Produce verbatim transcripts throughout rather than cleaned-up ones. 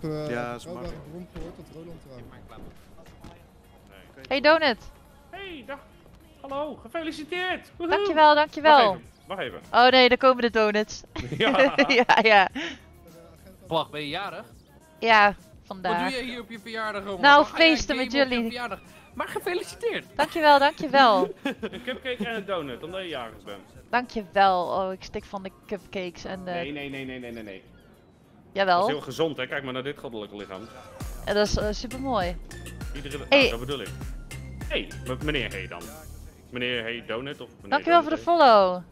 uh, ja, betrouwbare bron gehoord dat Roland eraan. Hey Donut. Hey, dag. Hallo, gefeliciteerd. Woehoe. Dankjewel, dankjewel. Wacht even, wacht even. Oh nee, daar komen de donuts. Ja. ja, ja. Wacht, ben je jarig? Ja, vandaag. Wat doe je hier op je verjaardag, Roland? Nou, Waar ga jij feesten met gamen op je jullie. verjaardag? Maar gefeliciteerd. Dankjewel, dankjewel. Een cupcake en een donut, omdat je jarig bent. Dankjewel. Oh, ik stik van de cupcakes en de... Nee, nee, nee, nee, nee, nee, nee. Jawel. Dat is heel gezond, hè? Kijk maar naar dit goddelijke lichaam. En dat is uh, super mooi. Iedere... Hey. Nou, dat bedoel ik. Hé, hey, meneer Hey dan. Meneer Hey Donut of meneer Dankjewel Donut voor de follow.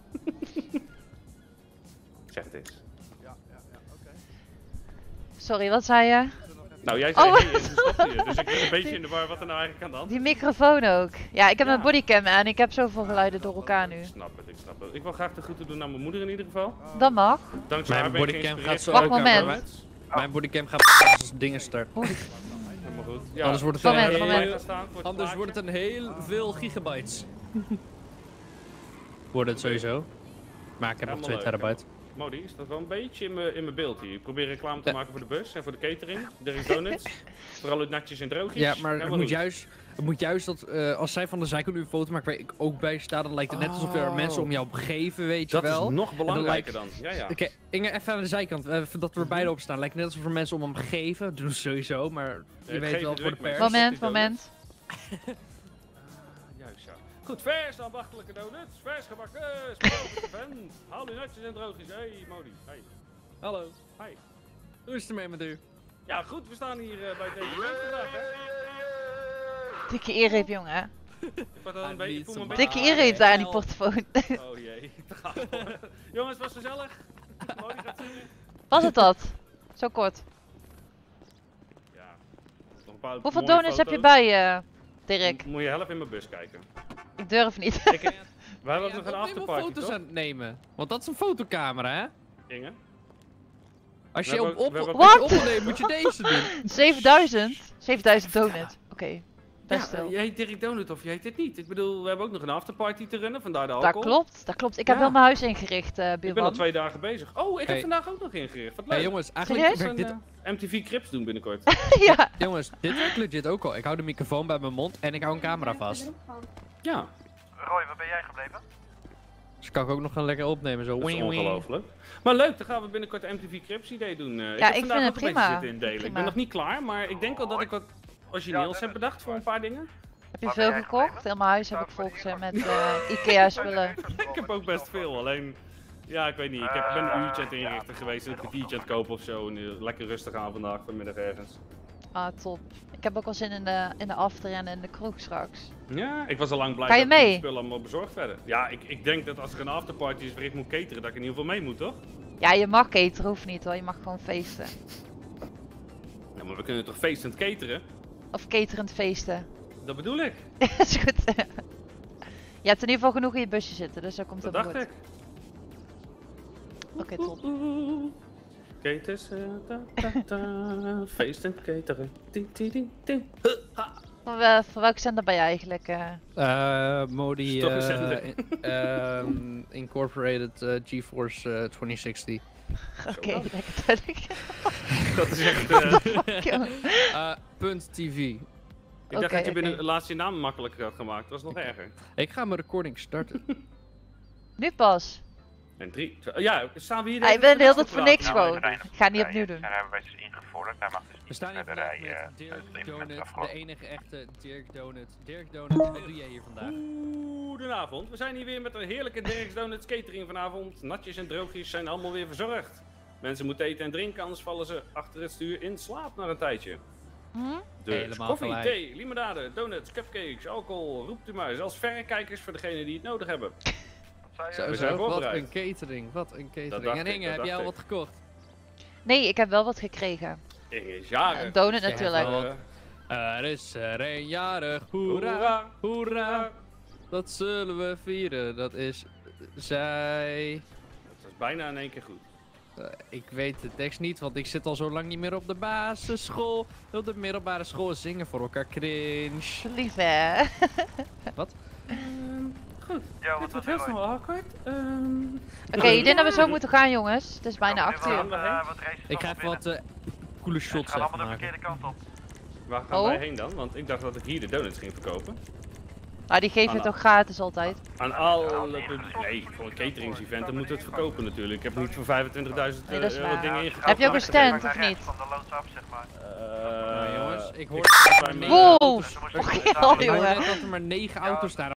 Zeg het eens. Ja, ja, ja, oké. Sorry, wat zei je? Nou, jij zei Oh, hey en toen stopte je. Dus ik ben een beetje in de war wat er nou eigenlijk aan de hand is. Die microfoon ook. Ja, ik heb Ja. mijn bodycam aan. Ik heb zoveel geluiden door elkaar nu. Ik snap het, ik snap het. Ik wil graag de groeten doen aan mijn moeder in ieder geval. Dat mag. Dankzij haar Mijn ben ik bodycam gaat geïnspireerd zo Wacht ook een aan, moment. Robert. Mijn bodycam gaat als dingen starten. Helemaal goed. Ja. Anders wordt het Moment, een heel, moment. Staan voor het Anders plaatje. wordt het een heel veel gigabytes. Wordt het sowieso. Maar ik heb nog Helemaal twee leuk, terabyte. Modi, staat wel een beetje in mijn in mijn beeld hier. Ik probeer reclame te maken voor de bus en voor de catering. Dirk Donuts. Vooral uit natjes en droogjes. Ja, maar het Helemaal moet, goed. juist, het moet juist dat uh, als zij van de zijkant nu een foto maakt waar ik ook bij sta, dan lijkt het net alsof er Oh. mensen om jou geven, weet Dat je wel. is nog belangrijker lijkt- dan. Ja, ja. Oké, Inge, even aan de zijkant, uh, dat we er beide op staan. Lijkt net alsof er mensen om hem geven. Dat doen ze sowieso, maar je het weet geven wel doe voor de ik mee. pers. Moment, die moment. Juist zo. Goed, vers ambachtelijke donuts. Vers gebakken. Spelende vent. Haal uw natjes en droogjes. Hey, Modi. Hey. Hallo. Hi. Hoe is het ermee met u? Ja, goed. We staan hier uh, bij het evenement vandaag, hè. Dikke earreep, jongen. Ik word al een I beetje, need voel me een some beetje... Dikke earreep daar aan die portofoon. Oh jee. Jongens, was gezellig. Modi gaat zingen. Was het dat? Zo kort. Ja. Nog een paar Hoeveel mooie donuts heb je foto's. bij, uh, Dirk? M- Moet je helft in mijn bus kijken. Ik durf niet. Ik, we hebben ook nog een helemaal afterparty, foto's toch? aan het nemen. Want dat is een fotocamera, hè? Inge? Als We je op, hebben- op, we hebben- als je Wat? op wil nemen, moet je deze doen. zevenduizend? zevenduizend donuts. Oké, okay, best Ja, wel. jij heet Dirk Donut of jij heet dit niet. Ik bedoel, we hebben ook nog een afterparty te runnen, vandaar de Dat alcohol. klopt, dat klopt. Ik heb Ja. wel mijn huis ingericht, uh, Ik ben al buurman. twee dagen bezig. Oh, ik heb Hey. vandaag ook nog ingericht. Wat leuk. Hey, jongens, eigenlijk Serieus? werkt Een, dit, eh, M T V Crips doen binnenkort. ja. jongens, dit werkt legit ook al. Ik hou de microfoon bij mijn mond en ik hou een camera vast. Ja, Roy, waar ben jij gebleven? Dus kan ik ook nog gaan lekker opnemen, zo. dat is Wing, wing. ongelooflijk. Maar leuk, dan gaan we binnenkort de M T V Crips idee doen. Uh, ik Ja, heb ik vandaag vind ook het een prima. beetje zitten indelen. Ik Prima. ben nog niet klaar, maar ik denk al dat ik wat origineels heb bedacht voor een paar dingen. Heb je Waar ben veel jij gekocht? gebleven? Heel mijn huis heb ik volgens met uh, Ikea spullen. Ik heb ook best veel, alleen... Ja, ik weet niet. Ik heb, ben een uurtje aan het inrichten geweest, een kwartiertje aan het kopen of zo. En uh, lekker rustig aan vandaag, vanmiddag ergens. Ah, top. Ik heb ook al zin in de, in de after en in de kroeg straks. Ja, ik was al lang blij Ga je dat ik die mee? spullen allemaal bezorgd werden. Ja, ik, ik denk dat als er een afterparty is waar ik moet cateren, dat ik in ieder geval mee moet, toch? Ja, je mag cateren, hoeft niet hoor. Je mag gewoon feesten. Ja, maar we kunnen toch feestend cateren? Of caterend feesten. Dat bedoel ik. is goed. Je hebt in ieder geval genoeg in je busje zitten, dus dat komt Dat wel dacht goed. ik. Oké, top. Caters, eh, ta, ta, ta, feestend cateren. Ti, ti, ti, ti. Voor, uh, voor welke zender ben je eigenlijk? Uh? Uh, Modi, Stop eens uh, zenden. in- um, Incorporated uh, GeForce uh, twintig zestig. Oké, lekker duidelijk. Dat is echt... eh, Fuck, jongen. Uh, punt TV. ik dacht Oké, dat je binnen oké. laatst je naam makkelijker had gemaakt. Dat was nog erger. Ik ga mijn recording starten. Nu pas. En drie, twee, ja, staan we hier... Ah, de je bent de hele hele tijd voor niks Nou, gewoon. Rijn- Ik ga het niet Rijn- opnieuw doen. Zijn hebben wij dus ingevoerd. Hij mag dus We niet staan hier verder vandaag rijden. met Dirk Het evenement Donut, is de afgelopen. enige echte Dirk Donut. Dirk Donut, wat doe jij hier vandaag? Goedenavond. We zijn hier weer met een heerlijke Dirk's Donuts catering vanavond. Natjes en droogjes zijn allemaal weer verzorgd. Mensen moeten eten en drinken, anders vallen ze achter het stuur in slaap na een tijdje. Hm? Dus Helemaal koffie, gelijk. thee, limonade, donuts, cupcakes, alcohol, roept u maar. Zelfs verrekijkers voor degenen die het nodig hebben. Wat zei je? Zo, we zijn zo, wat voorbereid. een catering, wat een catering. dacht En ik, Inge, dat heb jij dacht al ik. wat gekocht? Nee, ik heb wel wat gekregen. Inge is jarig. Een donut Ja, natuurlijk. wel. Eh, Er is er een jarig, hoera, Hoera, hoera. Dat zullen we vieren, dat is zij. Dat is bijna in één keer goed. Uh, ik weet de tekst niet, want ik zit al zo lang niet meer op de basisschool. Op de middelbare school zingen voor elkaar cringe. Lief hè? Wat? Ja, wat Dit wordt was heel er, snel awkward. Ehm, Oké, ik denk dat we zo moeten gaan jongens. Het is bijna Nou, acht nu uur. wel, eh, wat races Ik ga allemaal even wat, binnen? uh, coole Ze shots gaan even allemaal de maken. verkeerde kant op. Waar gaan Oh. wij heen dan? Want ik dacht dat ik hier de donuts ging verkopen. Ah, die geven Anna. het toch gratis altijd? Aan alle publiek. Nee, voor een cateringsevent dan moet het verkopen natuurlijk. Ik heb niet voor vijfentwintigduizend Nee, dat is euro waar. dingen ingekocht. Heb je ook een stand of Naar rechts niet? Van de loods af, zeg maar. Eh, Nou, jongens, ik hoor ik- dat er bij maar mij- negen Wow! auto's- Dan moet Och, je joh, staan. Ik hoor jongen. net dat er maar negen auto's staan